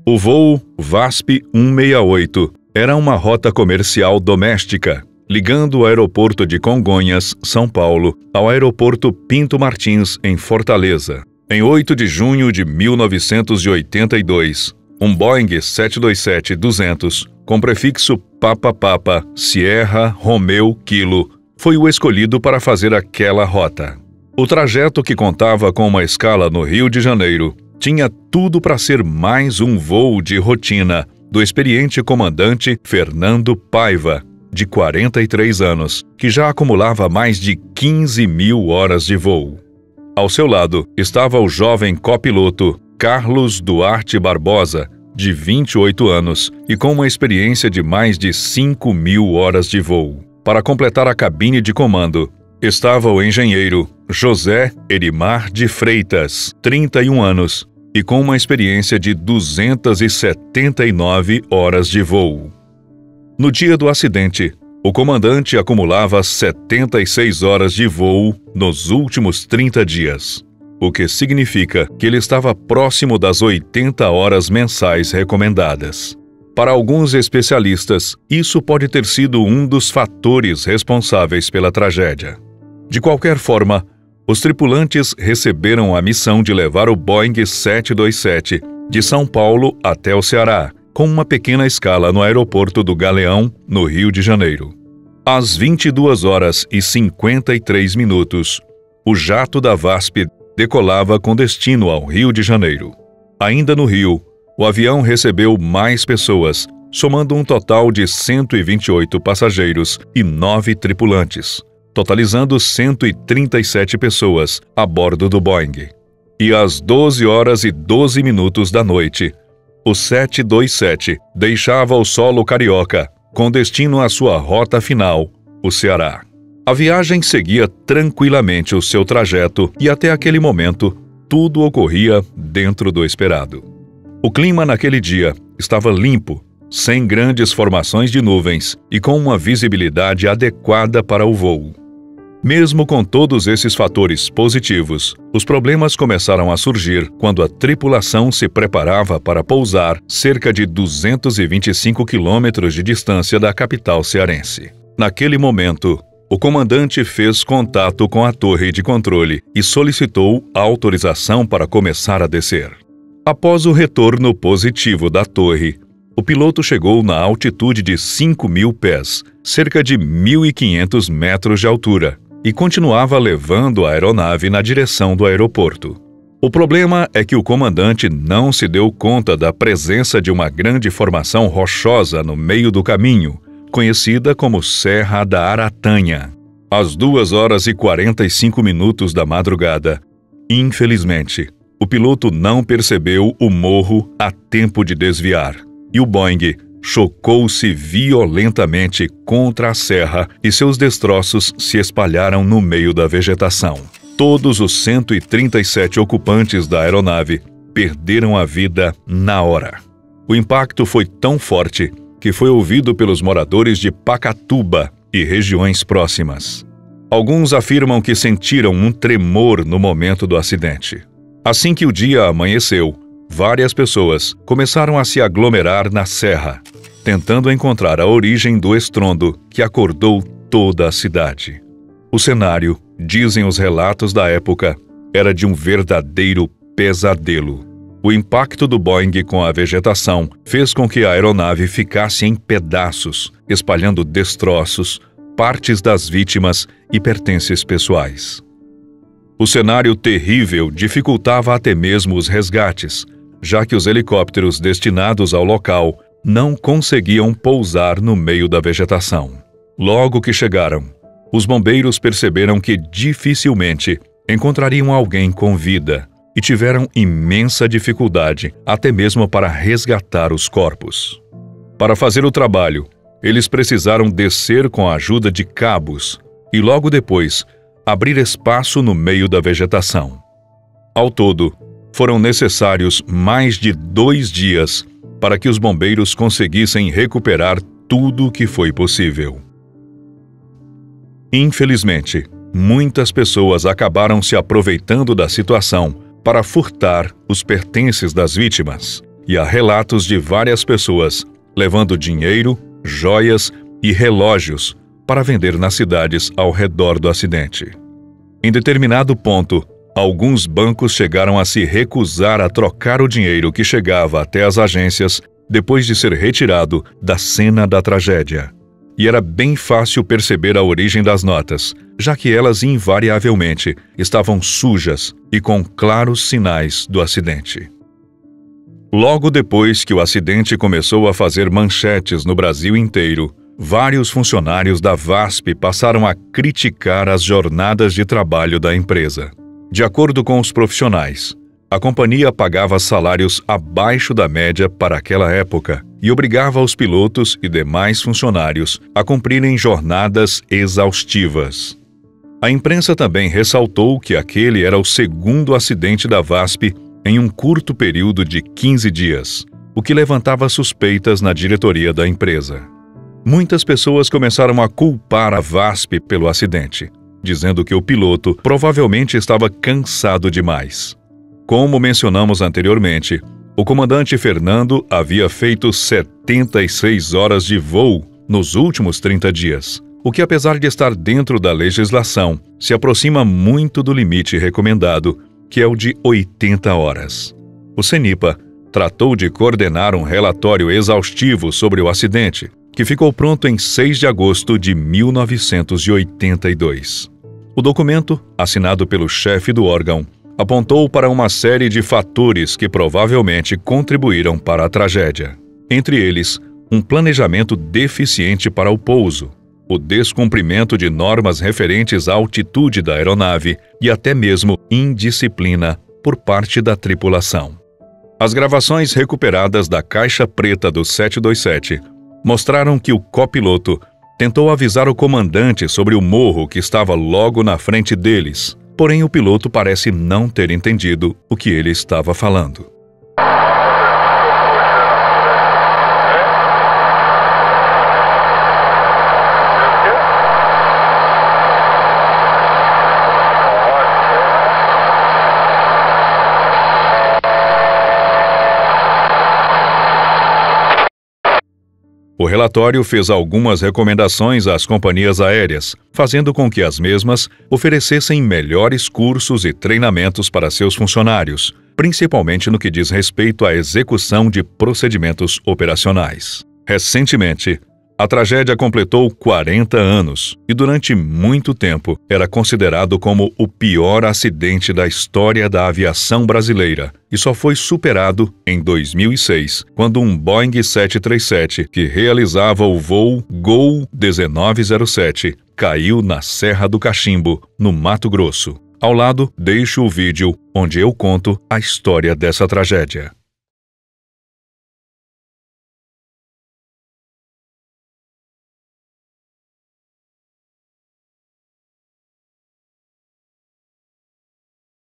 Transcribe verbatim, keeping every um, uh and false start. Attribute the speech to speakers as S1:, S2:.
S1: O voo VASP cento e sessenta e oito era uma rota comercial doméstica, ligando o aeroporto de Congonhas, São Paulo, ao aeroporto Pinto Martins, em Fortaleza. Em oito de junho de mil novecentos e oitenta e dois, um Boeing sete dois sete duzentos, com prefixo Papa Papa Sierra Romeu Kilo, foi o escolhido para fazer aquela rota. O trajeto, que contava com uma escala no Rio de Janeiro, tinha tudo para ser mais um voo de rotina do experiente comandante Fernando Paiva, de quarenta e três anos, que já acumulava mais de quinze mil horas de voo. Ao seu lado estava o jovem copiloto Carlos Duarte Barbosa, de vinte e oito anos e com uma experiência de mais de cinco mil horas de voo. Para completar a cabine de comando, estava o engenheiro José Erimar de Freitas, trinta e um anos, e com uma experiência de duzentas e setenta e nove horas de voo. No dia do acidente, o comandante acumulava setenta e seis horas de voo nos últimos trinta dias, o que significa que ele estava próximo das oitenta horas mensais recomendadas. Para alguns especialistas, isso pode ter sido um dos fatores responsáveis pela tragédia. De qualquer forma, os tripulantes receberam a missão de levar o Boeing sete dois sete de São Paulo até o Ceará, com uma pequena escala no aeroporto do Galeão, no Rio de Janeiro. Às vinte e duas horas e cinquenta e três minutos, o jato da VASP decolava com destino ao Rio de Janeiro. Ainda no Rio, o avião recebeu mais pessoas, somando um total de cento e vinte e oito passageiros e nove tripulantes, totalizando cento e trinta e sete pessoas a bordo do Boeing. E às doze horas e doze minutos da noite, o sete dois sete deixava o solo carioca, com destino à sua rota final, o Ceará. A viagem seguia tranquilamente o seu trajeto e até aquele momento, tudo ocorria dentro do esperado. O clima naquele dia estava limpo, sem grandes formações de nuvens e com uma visibilidade adequada para o voo. Mesmo com todos esses fatores positivos, os problemas começaram a surgir quando a tripulação se preparava para pousar cerca de duzentos e vinte e cinco quilômetros de distância da capital cearense. Naquele momento, o comandante fez contato com a torre de controle e solicitou autorização para começar a descer. Após o retorno positivo da torre, o piloto chegou na altitude de cinco mil pés, cerca de mil e quinhentos metros de altura, e continuava levando a aeronave na direção do aeroporto. O problema é que o comandante não se deu conta da presença de uma grande formação rochosa no meio do caminho, conhecida como Serra da Aratanha. Às duas horas e quarenta e cinco minutos da madrugada, infelizmente, o piloto não percebeu o morro a tempo de desviar, e o Boeing chocou-se violentamente contra a serra e seus destroços se espalharam no meio da vegetação. Todos os cento e trinta e sete ocupantes da aeronave perderam a vida na hora. O impacto foi tão forte que foi ouvido pelos moradores de Pacatuba e regiões próximas. Alguns afirmam que sentiram um tremor no momento do acidente. Assim que o dia amanheceu, várias pessoas começaram a se aglomerar na serra, tentando encontrar a origem do estrondo que acordou toda a cidade. O cenário, dizem os relatos da época, era de um verdadeiro pesadelo. O impacto do Boeing com a vegetação fez com que a aeronave ficasse em pedaços, espalhando destroços, partes das vítimas e pertences pessoais. O cenário terrível dificultava até mesmo os resgates, já que os helicópteros destinados ao local não conseguiam pousar no meio da vegetação. Logo que chegaram, os bombeiros perceberam que dificilmente encontrariam alguém com vida e tiveram imensa dificuldade até mesmo para resgatar os corpos. Para fazer o trabalho, eles precisaram descer com a ajuda de cabos e logo depois abrir espaço no meio da vegetação. Ao todo, foram necessários mais de dois dias para que os bombeiros conseguissem recuperar tudo o que foi possível. Infelizmente, muitas pessoas acabaram se aproveitando da situação para furtar os pertences das vítimas. e há relatos de várias pessoas levando dinheiro, joias e relógios para vender nas cidades ao redor do acidente. Em determinado ponto, alguns bancos chegaram a se recusar a trocar o dinheiro que chegava até as agências depois de ser retirado da cena da tragédia. E era bem fácil perceber a origem das notas, já que elas invariavelmente estavam sujas e com claros sinais do acidente. Logo depois que o acidente começou a fazer manchetes no Brasil inteiro, vários funcionários da VASP passaram a criticar as jornadas de trabalho da empresa. De acordo com os profissionais, a companhia pagava salários abaixo da média para aquela época e obrigava os pilotos e demais funcionários a cumprirem jornadas exaustivas. A imprensa também ressaltou que aquele era o segundo acidente da VASP em um curto período de quinze dias, o que levantava suspeitas na diretoria da empresa. Muitas pessoas começaram a culpar a VASP pelo acidente, dizendo que o piloto provavelmente estava cansado demais. Como mencionamos anteriormente, o comandante Fernando havia feito setenta e seis horas de voo nos últimos trinta dias, o que, apesar de estar dentro da legislação, se aproxima muito do limite recomendado, que é o de oitenta horas. O CENIPA tratou de coordenar um relatório exaustivo sobre o acidente, que ficou pronto em seis de agosto de mil novecentos e oitenta e dois. O documento, assinado pelo chefe do órgão, apontou para uma série de fatores que provavelmente contribuíram para a tragédia. Entre eles, um planejamento deficiente para o pouso, o descumprimento de normas referentes à altitude da aeronave e até mesmo indisciplina por parte da tripulação. As gravações recuperadas da caixa preta do sete dois sete mostraram que o copiloto tentou avisar o comandante sobre o morro que estava logo na frente deles, porém o piloto parece não ter entendido o que ele estava falando. O relatório fez algumas recomendações às companhias aéreas, fazendo com que as mesmas oferecessem melhores cursos e treinamentos para seus funcionários, principalmente no que diz respeito à execução de procedimentos operacionais. Recentemente, a tragédia completou quarenta anos e, durante muito tempo, era considerado como o pior acidente da história da aviação brasileira e só foi superado em dois mil e seis, quando um Boeing sete três sete, que realizava o voo Gol dezenove zero sete, caiu na Serra do Cachimbo, no Mato Grosso. Ao lado, deixo o vídeo onde eu conto a história dessa tragédia.